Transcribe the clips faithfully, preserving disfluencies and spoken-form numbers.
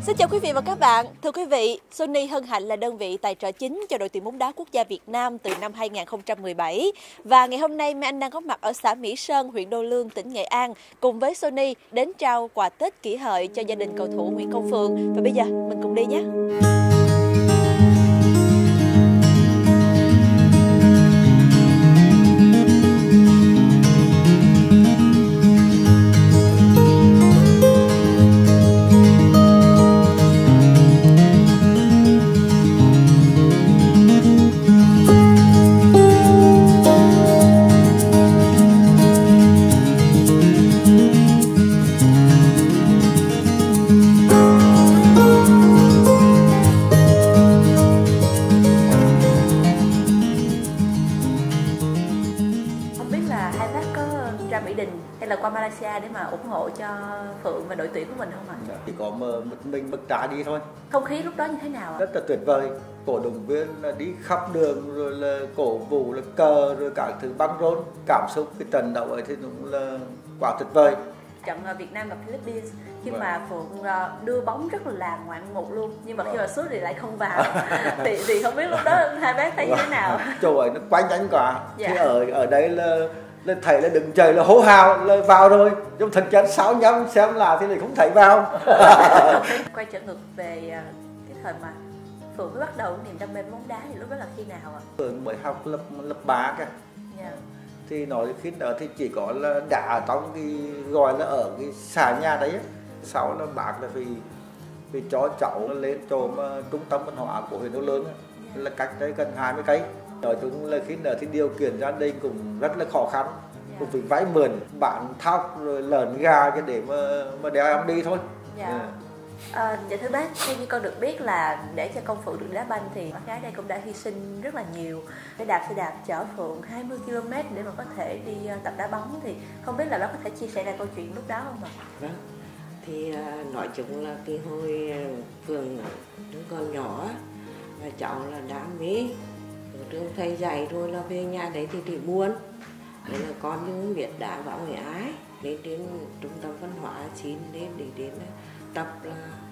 Xin chào quý vị và các bạn. Thưa quý vị, Sony hân hạnh là đơn vị tài trợ chính cho đội tuyển bóng đá quốc gia Việt Nam từ năm hai nghìn không trăm mười bảy. Và ngày hôm nay Mai Anh đang có mặt ở xã Mỹ Sơn, huyện Đô Lương, tỉnh Nghệ An cùng với Sony đến trao quà Tết kỷ hợi cho gia đình cầu thủ Nguyễn Công Phượng. Và bây giờ mình cùng đi nhé. Mỹ Đình hay là qua Malaysia để mà ủng hộ cho Phượng và đội tuyển của mình không ạ? Chỉ có một mình bất trả đi thôi. Không khí lúc đó như thế nào ạ? Rất là tuyệt vời. Cổ động viên là đi khắp đường rồi là cổ vũ là cờ rồi cả thứ băng rôn, cảm xúc cái trận đấu ấy thì cũng là quá tuyệt vời. Trận Việt Nam gặp Philippines khi vâng. mà Phượng đưa bóng rất là ngoạn mục luôn, nhưng mà vâng. khi mà sút thì lại không vào. thì thì không biết lúc đó hai bác thấy như thế nào? Chỗ ấy nó quá nhanh quá. Dạ. Thì ở ở đây là lên thầy là đừng trời là hô hào là vào rồi, nhưng thực chất sáu nhắm xem là thì lại không thấy vào. Quay trở ngược về cái thời mà Phượng mới bắt đầu niềm đam mê bóng đá thì lúc đó là khi nào ạ? Phượng mới học lớp lớp ba kìa. Yeah. Thì nói khi đó thì chỉ có là đá trong cái gọi là ở cái xà nhà đấy. Sau là bác là vì vì cho cháu lên chỗ mà trung tâm văn hóa của huyện Đô Lương yeah. là cách đấy gần hai mươi cây. Nói chung là khi đó thì điều kiện gia đình cũng rất là khó khăn, yeah. cũng phải vay mượn, bán thóc rồi lợn gà cho để mà mà đeo em đi thôi. Yeah. Yeah. À, dạ thưa bác, theo như con được biết là để cho con Phượng được đá banh thì bác gái đây cũng đã hy sinh rất là nhiều. Để đạp xe đạp chở Phượng hai mươi ki lô mét để mà có thể đi tập đá bóng, thì không biết là bác có thể chia sẻ lại câu chuyện lúc đó không ạ? Vâng, thì nói chung là cái hồi Phượng đứa con nhỏ và cháu là đam mê. Ở trường thầy dạy rồi là về nhà đấy thì thì buồn. Đấy là con những biết đá bóng người ái. Đến đến trung tâm văn hóa chín đến để đến tập là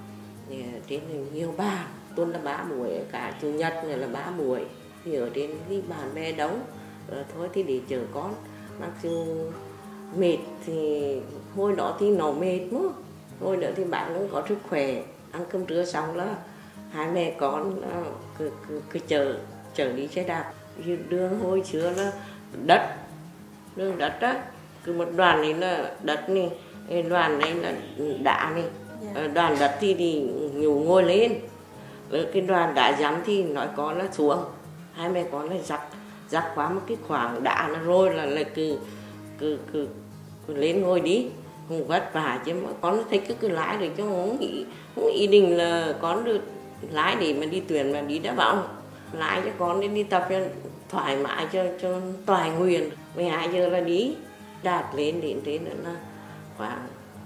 đến nhiều bàn. Tuần là ba buổi, cả chủ nhật này là ba buổi. Thì ở đến cái bàn bè đấu. Rồi thôi thì để chờ con. Mặc dù mệt thì hồi đó thì nó mệt nữa. Hồi nữa thì bạn cũng có sức khỏe. Ăn cơm trưa xong là hai mẹ con cứ, cứ, cứ chờ. Chở đi xe đạp, đường hồi xưa là đất, đường đất á, cứ một đoàn này là đất này, đoàn này là đá này, yeah. đoàn đất thì thì nhủ ngồi lên, rồi cái đoàn đá dám thì nói con là xuống, hai mẹ con là giặt, giặt qua một cái khoảng đá nó rồi là lại cứ, cứ, cứ, cứ lên ngồi đi, không vất vả chứ mà con thấy cứ cứ lái được chứ không nghĩ, không ý định là con được lái để mà đi tuyển mà đi đá bóng. Lái cho con đi, đi tập cho thoải mái cho cho toại nguyện. mười hai giờ là đi đạt lên đến đến là khoảng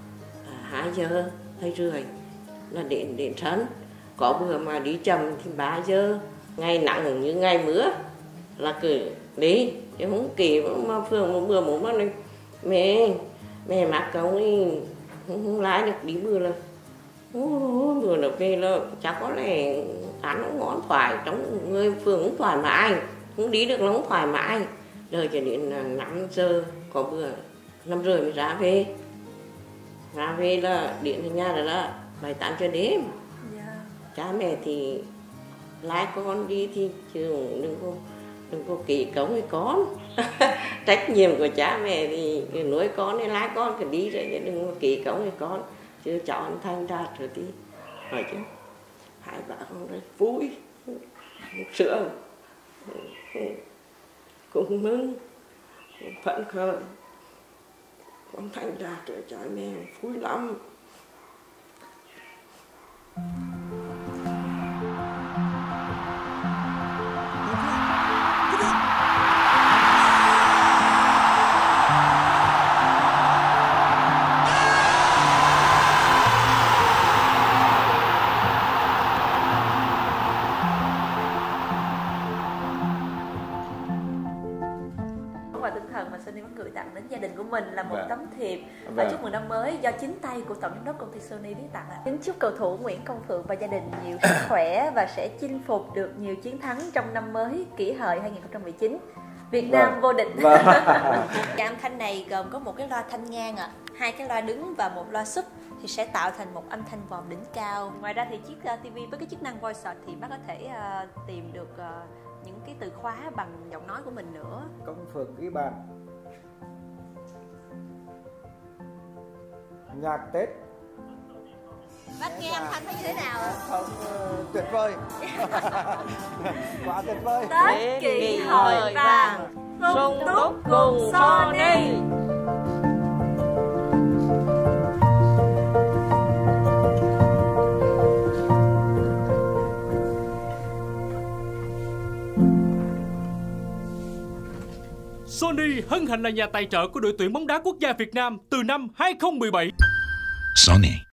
hai giờ hai rưỡi là đến đến sân. Có bữa mà đi chậm thì ba giờ, ngày nắng như ngày mưa là cứ đi chứ không kỳ mà Phương một bữa một này mẹ mẹ mặc công đi không, không lái được đi bữa là bữa là về là chắc có lẽ ăn nó ngon thoải trong người Phương cũng thoải mái, không đi được nó cũng thoải mái. Đời cho đến năm giờ có bữa năm rưỡi mới ra về, ra về là điện ở nhà là là bảy tám giờ đêm. Yeah. Cha mẹ thì lái con đi thì chứ đừng có đừng có kỳ cống với con. Trách nhiệm của cha mẹ thì nuôi con hay lái con phải đi rồi, đừng có kỳ cống với con chứ cháu anh Thanh Đạt rồi đi hỏi chứ hai bà con rất vui sữa cũng mừng phấn khởi, con Thanh Đạt rồi cha mẹ vui lắm. Tinh thần mà Sony muốn gửi tặng đến gia đình của mình là một Vâng. tấm thiệp Vâng. chúc mừng năm mới do chính tay của tổng giám đốc công ty Sony viết tặng ạ. Kính chúc cầu thủ Nguyễn Công Phượng và gia đình nhiều sức khỏe và sẽ chinh phục được nhiều chiến thắng trong năm mới Kỷ Hợi hai không một chín. Việt Nam Vâng. vô địch. Vâng. Cái âm thanh này gồm có một cái loa thanh ngang ạ, hai cái loa đứng và một loa sub thì sẽ tạo thành một âm thanh vòm đỉnh cao. Ngoài ra thì chiếc uh, ti vi với cái chức năng voice search thì bác có thể uh, tìm được uh, những cái từ khóa bằng giọng nói của mình nữa. Công Phượng ghi bàn. Nhạc Tết. Bác nghe âm thanh thấy như thế nào ạ? Không, uh, tuyệt vời. Quá tuyệt vời. Tết Kỷ Hợi vàng, sung túc cùng Sony. Sony hân hạnh là nhà tài trợ của đội tuyển bóng đá quốc gia Việt Nam từ năm hai không một bảy. Sony.